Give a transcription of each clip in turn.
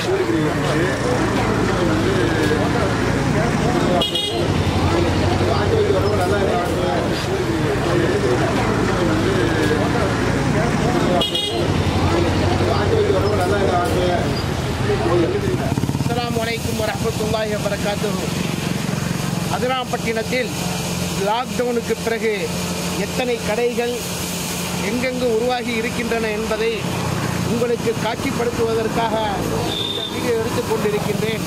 அஸ்ஸலாமு வரஹ்மத்துல்லாஹி வபரகாத்துஹு. அதிராம்பட்டினத்தில் லாக்டவுனுக்கு பிறகு எத்தனை கடைகள் எங்கெங்கு உருவாகி இருக்கின்றன என்பதை உங்களுக்கு காட்சிப்படுத்துவதற்காக இந்த வீடியோ எடுத்துக் கொண்டிருக்கின்றேன்.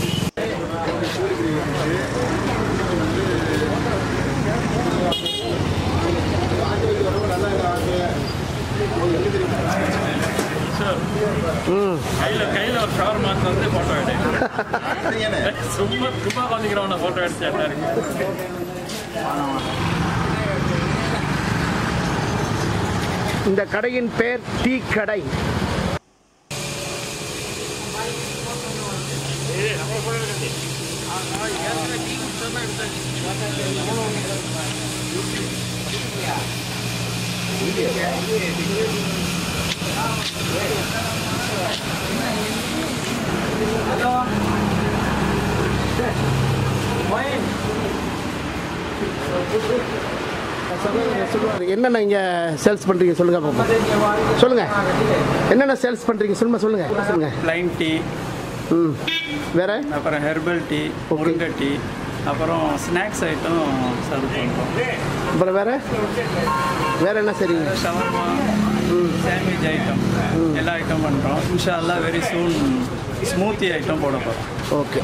கையில் ஒரு ஷவர் மார்க் வந்து ஃபோட்டோ எடுத்து சும்மா வந்துக்கிறவன ஃபோட்டோ எடுத்து இந்த கடையின் பேர் டீ கடை. என்னென்ன இங்கே சேல்ஸ் பண்ணுறீங்க சொல்லுங்கள் பாப்போம். சொல்லுங்கள் என்னென்ன சேல்ஸ் பண்ணுறீங்க சொல்லுங்கள். ப்ளைன் டீ, வேறு அப்புறம் ஹெர்பல் டீ, முருங்கை டீ, அப்புறம் ஸ்நாக்ஸ் ஐட்டம் சர்வ் பண்ணுறோம். அப்புறம் வேறு என்ன சரிங்க? ஷவர்மா, சாண்ட்விச் ஐட்டம் எல்லா ஐட்டம் பண்ணுறோம். இன்ஷா அல்லாஹ் வெரி சூன் ஸ்மூத்தி ஐட்டம் போட போகிறோம். ஓகே.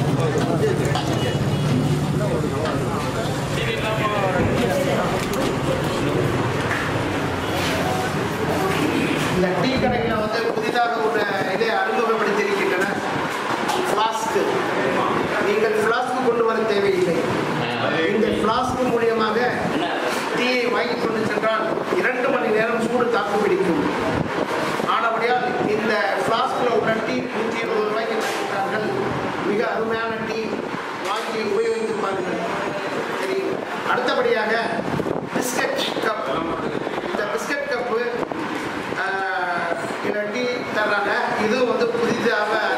இந்த டீ கடையில் வந்து புதிதாக ஒரு இதை அறிமுகப்படுத்தியிருக்கின்றன. ஃப்ளாஸ்க்கு நீங்கள் ஃப்ளாஸ்க்கு கொண்டு வர தேவையில்லை. இந்த ஃப்ளாஸ்க்கு மூலியமாக டீயை வாங்கி கொண்டு சென்றால் 2 மணி நேரம் சூடு தாக்கு பிடிக்கும். ஆனபடியால் இந்த ஃப்ளாஸ்கில் உள்ள டீ 120 ரூபாய்க்கு தருகிறார்கள். மிக அருமையான டீ, வாங்கி உபயோகித்து பாருங்கள். சரி, அடுத்தபடியாக பிஸ்கட் கப். இந்த பிஸ்கட் கப்பு டீ தர்றாங்க. இது வந்து புதிதாக